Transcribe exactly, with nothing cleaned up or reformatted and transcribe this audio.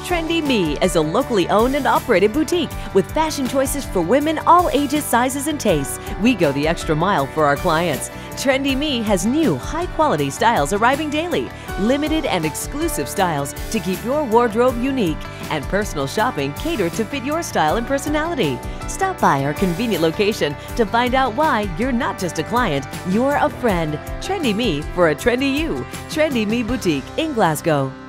Trendy Me is a locally owned and operated boutique with fashion choices for women all ages, sizes, and tastes. We go the extra mile for our clients. Trendy Me has new, high-quality styles arriving daily, limited and exclusive styles to keep your wardrobe unique, and personal shopping catered to fit your style and personality. Stop by our convenient location to find out why you're not just a client, you're a friend. Trendy Me for a trendy you. Trendy Me Boutique in Glasgow.